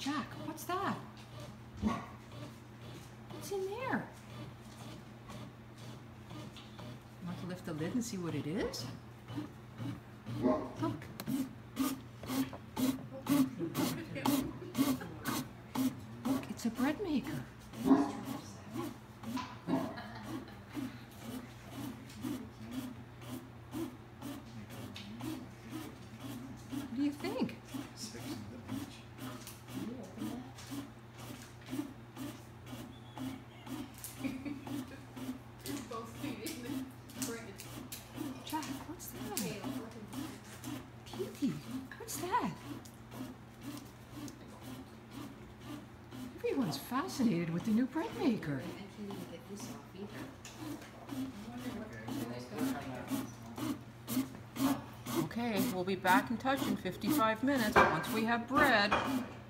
Jack, what's that? What's in there? Want to lift the lid and see what it is? Look. Look, it's a bread maker. What do you think? Jack, what's that? Petey, what's that? Everyone's fascinated with the new bread maker. I can't even get this off either. Okay, we'll be back in touch in 55 minutes once we have bread.